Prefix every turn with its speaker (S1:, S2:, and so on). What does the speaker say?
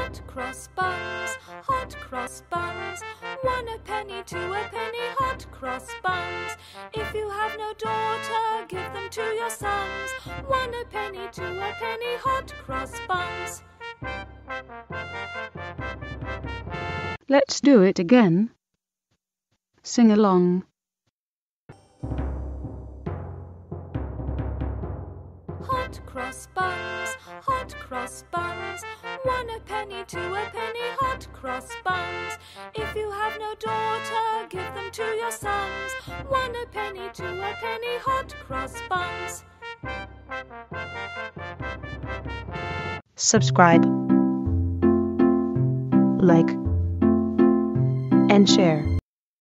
S1: Hot cross buns, hot cross buns. 1 a penny, 2 a penny, hot cross buns. If you have no daughter, give them to your sons. 1 a penny, 2 a penny, hot cross buns.
S2: Let's do it again. Sing along.
S1: Hot cross buns, hot cross buns. 1 a penny, 2 a penny, hot cross buns. If you have no daughter, give them to your sons. 1 a penny, 2 a penny, hot cross buns.
S2: Subscribe, like, and share.